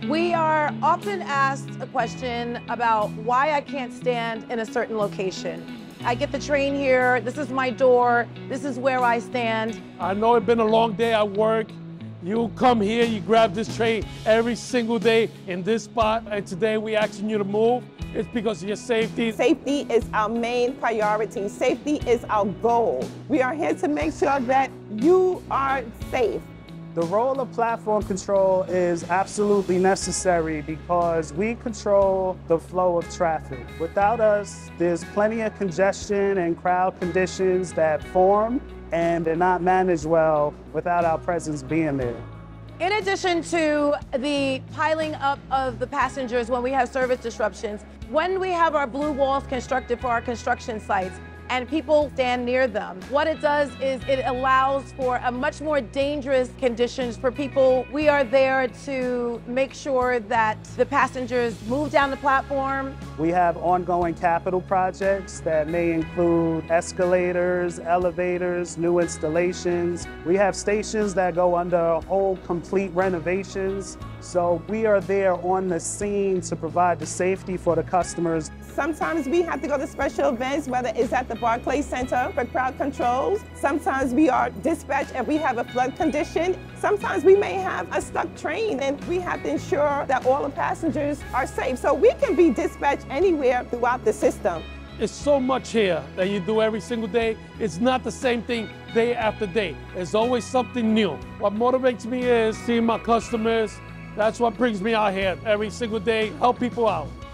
We are often asked a question about why I can't stand in a certain location. I get the train here, this is my door, this is where I stand. I know it's been a long day at work. You come here, you grab this train every single day in this spot, and today we asking you to move. It's because of your safety. Safety is our main priority. Safety is our goal. We are here to make sure that you are safe. The role of platform control is absolutely necessary because we control the flow of traffic. Without us, there's plenty of congestion and crowd conditions that form, and they're not managed well without our presence being there. In addition to the piling up of the passengers when we have service disruptions, when we have our blue walls constructed for our construction sites, and people stand near them. What it does is it allows for a much more dangerous conditions for people. We are there to make sure that the passengers move down the platform. We have ongoing capital projects that may include escalators, elevators, new installations. We have stations that go under whole complete renovations. So we are there on the scene to provide the safety for the customers. Sometimes we have to go to special events, whether it's at the Barclays Center for crowd controls. Sometimes we are dispatched and we have a flood condition. Sometimes we may have a stuck train and we have to ensure that all the passengers are safe. So we can be dispatched anywhere throughout the system. It's so much here that you do every single day. It's not the same thing day after day. There's always something new. What motivates me is seeing my customers. That's what brings me out here every single day, help people out.